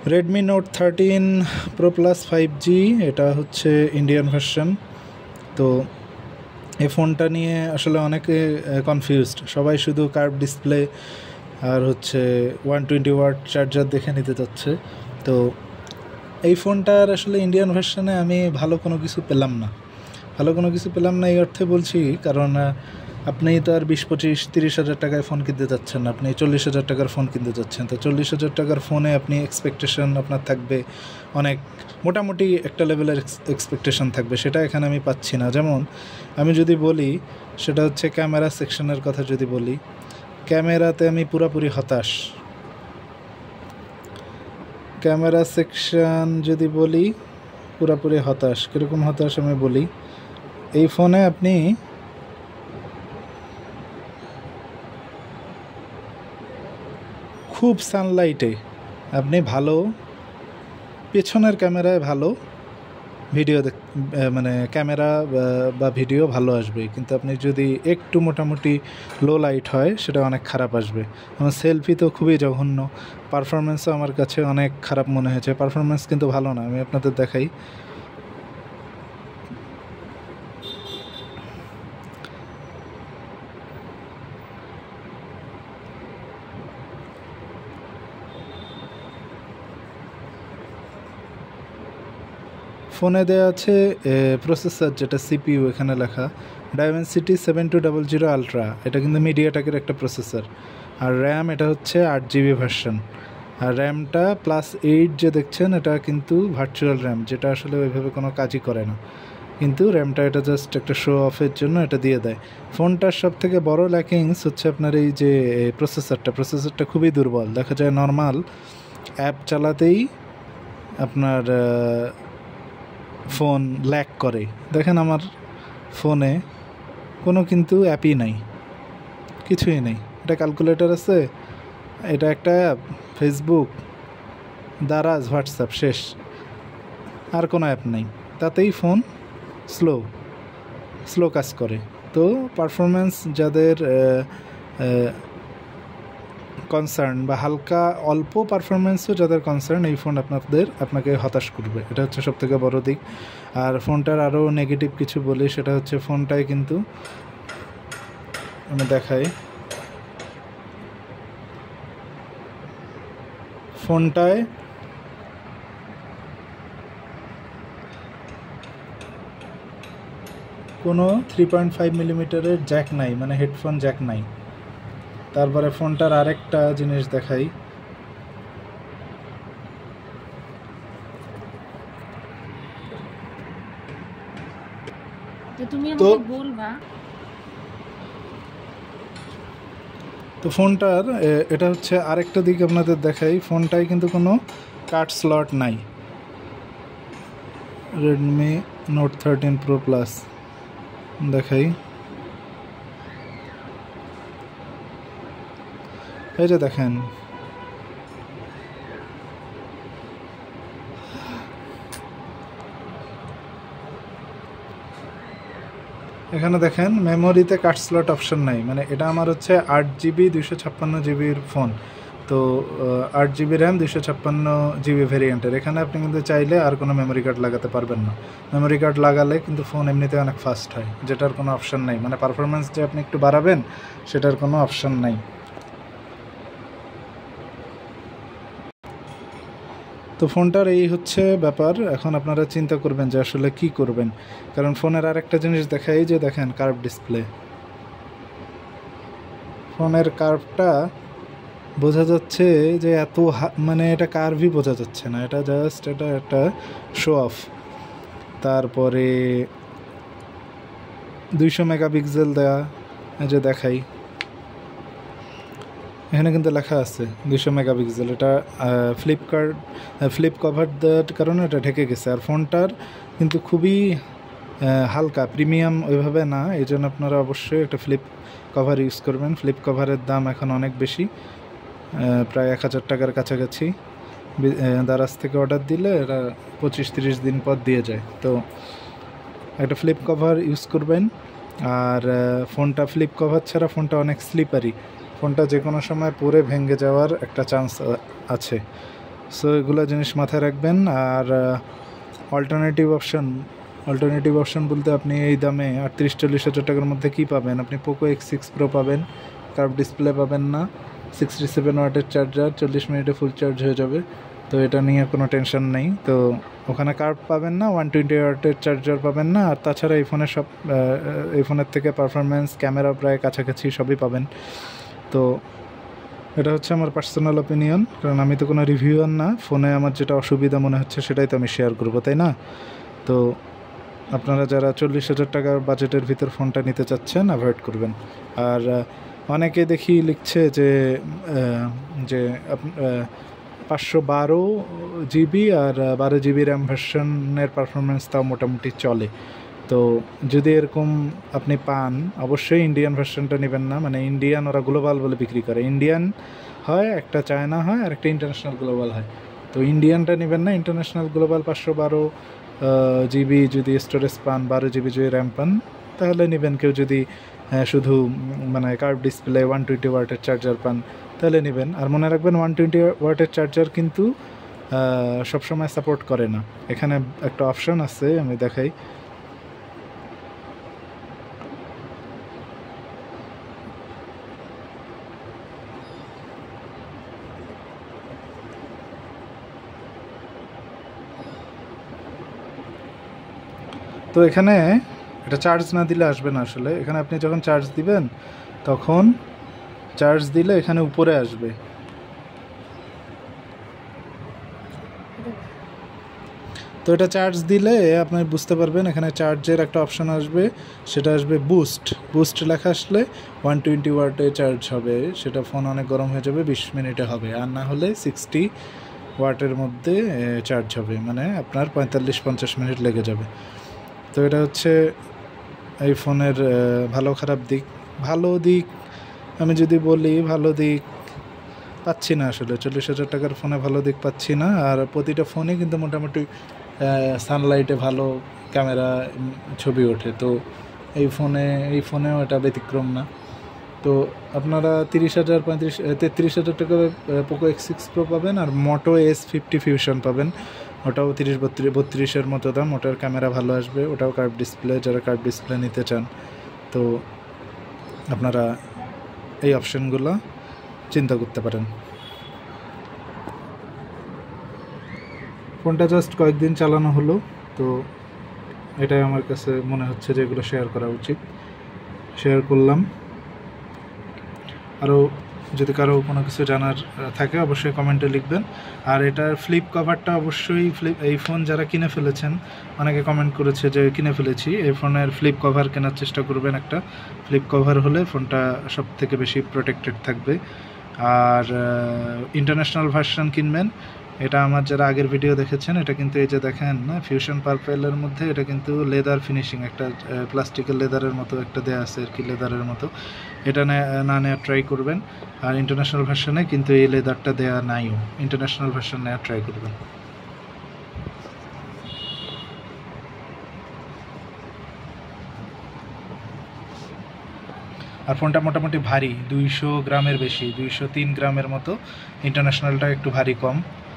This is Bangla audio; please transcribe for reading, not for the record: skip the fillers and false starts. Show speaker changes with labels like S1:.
S1: Redmi note 13 pro plus 5G, এটা হচ্ছে ইন্ডিয়ান ভার্সন। তো এই ফোনটা নিয়ে আসলে অনেকে কনফিউজড, সবাই শুধু কার্ভ ডিসপ্লে আর হচ্ছে 120 ওয়াট চার্জার দেখে নিতে চাচ্ছে। তো এই ফোনটার আসলে ইন্ডিয়ান ভার্সনে আমি ভালো কোনো কিছু পেলাম না এই অর্থে বলছি, কারণ আপনি তো আর 20-25-30 হাজার টাকায় ফোন কিনতে যাচ্ছেন না, আপনি 40,000 টাকার ফোন কিনতে যাচ্ছেন। তো 40,000 টাকার ফোনে আপনি এক্সপেকটেশন আপনার থাকবে অনেক, মোটামুটি একটা লেভেলের এক্সপেকটেশন থাকবে, সেটা এখানে আমি পাচ্ছি না। যেমন আমি যদি বলি, সেটা হচ্ছে ক্যামেরা সেকশনের কথা যদি বলি, ক্যামেরাতে আমি পুরোপুরি হতাশ। ক্যামেরা সেকশন যদি বলি পুরোপুরি হতাশ। কীরকম হতাশ আমি বলি, এই ফোনে আপনি খুব সানলাইটে আপনি ভালো, পেছনের ক্যামেরায় ভালো ভিডিও মানে ক্যামেরা বা ভিডিও ভালো আসবে, কিন্তু আপনি যদি একটু মোটামুটি লো লাইট হয় সেটা অনেক খারাপ আসবে। আমার সেলফি তো খুবই জঘন্য, পারফরমেন্সও আমার কাছে অনেক খারাপ মনে হয়েছে। পারফরমেন্স কিন্তু ভালো না, আমি আপনাদের দেখাই। ফোনে দেওয়া আছে প্রসেসর, যেটা সিপিইউ এখানে লেখা ডাইমেনসিটি 7200 আলট্রা, এটা কিন্তু মিডিয়াটেকের একটা প্রসেসর। আর র্যাম এটা হচ্ছে 8GB ভার্সন। আর র্যামটা +8 যে দেখছেন, এটা কিন্তু ভার্চুয়াল র্যাম, যেটা আসলে ওইভাবে কোনো কাজই করে না, কিন্তু র্যামটা এটা জাস্ট একটা শো অফের জন্য এটা দিয়ে দেয়। ফোনটার সবথেকে বড় ল্যাকিংস হচ্ছে আপনার এই যে প্রসেসরটা খুবই দুর্বল। দেখা যায় নর্মাল অ্যাপ চালাতেই আপনার ফোন ল্যাগ করে। দেখেন আমার ফোনে কোনো কিন্তু অ্যাপই নাই, কিছুই নেই। এটা ক্যালকুলেটর আছে, এটা একটা অ্যাপ, ফেসবুক, দারাজ, হোয়াটসঅ্যাপ, শেষ। আর কোনো অ্যাপ নেই, তাতেই ফোন স্লো কাজ করে। তো পারফরমেন্স যাদের কনসার্ন বা হালকা অল্প পারফরমেন্সও যাদের কনসার্ন, এই ফোন আপনাকে হতাশ করবে, এটা হচ্ছে সবথেকে বড় দিক। আর ফোনটার আরও নেগেটিভ কিছু বলি, সেটা হচ্ছে ফোনটায় কিন্তু আমি দেখাই, ফোনটায় কোনো 3.5 মিলিমিটারের জ্যাক নাই, মানে হেডফোন জ্যাক নাই। তারপরে ফোনটার আরেকটা জিনিস দেখাই, তো ফোনটার এটা হচ্ছে আরেকটা দিক আপনাদের দেখাই, ফোনটায় কিন্তু কোনো কাট স্লট নাই। রেডমি নোট 13 প্রো প্লাস দেখাই, এই যে দেখেন, এখানে দেখেন মেমোরিতে কাট স্লট অপশন নাই। মানে এটা আমার হচ্ছে 8GB 256GBর ফোন, তো 8GB র্যাম 256GB ভেরিয়েন্টের। এখানে আপনি কিন্তু চাইলে আর কোনো মেমোরি কার্ড লাগাতে পারবেন না। মেমোরি কার্ড লাগালে কিন্তু ফোন এমনিতে অনেক ফাস্ট হয়, যেটার কোনো অপশন নাই। মানে পারফরমেন্স যে আপনি একটু বাড়াবেন, সেটার কোনো অপশন নাই। তো ফোনটার এই হচ্ছে ব্যাপার। এখন আপনারা চিন্তা করবেন যে আসলে কি করবেন, কারণ ফোনের আরেকটা জিনিস দেখাই, যে দেখেন কার্ভ ডিসপ্লে, ফোনের কার্ভটা বোঝা যাচ্ছে যে এত মানে এটা কার্ভই বোঝা যাচ্ছে না, এটা জাস্ট এটা একটা শো অফ। তারপরে 200 মেগাপিক্সেল দেওয়া, এই যে দেখাই, এখানে কিন্তু লেখা আছে 200 মেগাপিক্সেল। এটা ফ্লিপ কভার দেওয়ার কারণে এটা ঢেকে গেছে। আর ফোনটার কিন্তু খুবই হালকা, প্রিমিয়াম ওইভাবে না, এই জন্য আপনারা অবশ্যই একটা ফ্লিপ কভার ইউজ করবেন। ফ্লিপ কভারের দাম এখন অনেক বেশি, প্রায় 1000 টাকার কাছাকাছি। দারাজ থেকে অর্ডার দিলে এরা 25-30 দিন পর দিয়ে যায়। তো একটা ফ্লিপ কভার ইউজ করবেন। আর ফোনটা ফ্লিপ কভার ছাড়া ফোনটা অনেক স্লিপারি, ফোনটা যে কোনো সময় পরে ভেঙে যাওয়ার একটা চান্স আছে। সো এগুলো জিনিস মাথায় রাখবেন। আর অল্টারনেটিভ অপশন বলতে আপনি এই দামে 38-40 হাজার টাকার মধ্যে কী পাবেন? আপনি পোকো X6 Pro পাবেন, কার্ভ ডিসপ্লে পাবেন না, 67 ওয়াটের চার্জার, 40 মিনিটে ফুল চার্জ হয়ে যাবে। তো এটা নিয়ে কোনো টেনশন নেই। তো ওখানে কার্ভ পাবেন না, 120 ওয়াটের চার্জার পাবেন না, আর তাছাড়া এই ফোনের থেকে পারফরমেন্স, ক্যামেরা প্রায় কাছাকাছি সবই পাবেন। তো এটা হচ্ছে আমার পার্সোনাল অপিনিয়ন, কারণ আমি তো কোনো রিভিউয়ার না। ফোনে আমার যেটা অসুবিধা মনে হচ্ছে সেটাই তো আমি শেয়ার করবো, তাই না? তো আপনারা যারা 40 হাজার টাকার বাজেটের ভিতর ফোনটা নিতে চাচ্ছেন অ্যাভয়েড করবেন। আর অনেকে দেখি লিখছে যে 512 জিবি আর 12 জিবি র্যাম ভার্সনের পারফরমেন্স তাও মোটামুটি চলে। তো যদি এরকম আপনি পান, অবশ্যই ইন্ডিয়ান ভার্সনটা নেবেন না। মানে ইন্ডিয়ান ওরা গ্লোবাল বলে বিক্রি করে, ইন্ডিয়ান হয় একটা, চায়না হয় আর একটা ইন্টারন্যাশনাল গ্লোবাল হয়। তো ইন্ডিয়ানটা নেবেন না, ইন্টারন্যাশনাল গ্লোবাল 512 জিবি যদি স্টোরেজ পান, 12 জিবি যদি র্যাম পান তাহলে নেবেন। কেউ যদি শুধু মানে কার্ভ ডিসপ্লে 120 ওয়াটের চার্জার পান তাহলে নেবেন। আর মনে রাখবেন 120 ওয়াটের চার্জার কিন্তু সবসময় সাপোর্ট করে না। এখানে একটা অপশান আছে, আমি দেখাই। তো এখানে এটা চার্জ না দিলে আসবে না আসলে। এখানে আপনি যখন চার্জ দিবেন তখন চার্জ দিলে এখানে উপরে আসবে। তো এটা চার্জ দিলে আপনি বুঝতে পারবেন এখানে চার্জের একটা অপশান আসবে, সেটা আসবে বুস্ট লেখা আসলে 120 ওয়াটে চার্জ হবে। সেটা ফোন অনেক গরম হয়ে যাবে, 20 মিনিটে হবে। আর না হলে 60 ওয়াটের মধ্যে চার্জ হবে, মানে আপনার 45-50 মিনিট লেগে যাবে। তো এটা হচ্ছে এই ফোনের ভালো খারাপ দিক। ভালো দিক আমি যদি বলি, ভালো দিক পাচ্ছি না আসলে। 40 হাজার টাকার ফোনে ভালো দিক পাচ্ছি না। আর প্রতিটা ফোনে কিন্তু মোটামুটি সানলাইটে ভালো ক্যামেরা ছবি ওঠে। তো এই ফোনেও এটা ব্যতিক্রম না। তো আপনারা 33 হাজার টাকার পোকো X6 Pro পাবেন, আর মোটো S50 ফিউশন পাবেন। ওটাও 30-32 মতো দাম। ওটার ক্যামেরা ভালো আসবে, ওটাও কার্ভ ডিসপ্লে, যারা কার্ভ ডিসপ্লে নিতে চান তো আপনারা এই অপশানগুলো চিন্তা করতে পারেন। ফোনটা জাস্ট কয়েকদিন চালানো হলো, তো এটাই আমার কাছে মনে হচ্ছে যে এগুলো শেয়ার করা উচিত, শেয়ার করলাম। আরও যদি কারো কোনো কিছু জানার থাকে অবশ্যই কমেন্টে লিখবেন। আর এটার ফ্লিপ কভারটা অবশ্যই এই ফোন যারা কিনে ফেলেছেন, অনেকে কমেন্ট করেছে যে কিনে ফেলেছি, এই ফোনের ফ্লিপ কভার কেনার চেষ্টা করবেন। একটা ফ্লিপ কভার হলে ফোনটা সব থেকে বেশি প্রোটেক্টেড থাকবে। আর ইন্টারন্যাশনাল ভার্সন কিনবেন। এটা আমার যারা আগের ভিডিও দেখেছেন, এটা কিন্তু এই যে দেখেন না, ফিউশন পার্পেলের মধ্যে এটা কিন্তু লেদার ফিনিশিং, একটা প্লাস্টিকের লেদারের মতো একটা দেয়া আছে আর কি, লেদারের মতো। এটা না নেওয়ার ট্রাই করবেন। আর ইন্টারন্যাশনাল ভার্সনে কিন্তু এই লেদারটা দেয়া নাইও, ইন্টারন্যাশনাল ভার্সন নেওয়ার ট্রাই করবেন। আর ফোনটা মোটামুটি ভারী, 200 গ্রামের বেশি, 203 গ্রামের মতো। ইন্টারন্যাশনালটা একটু ভারী কম।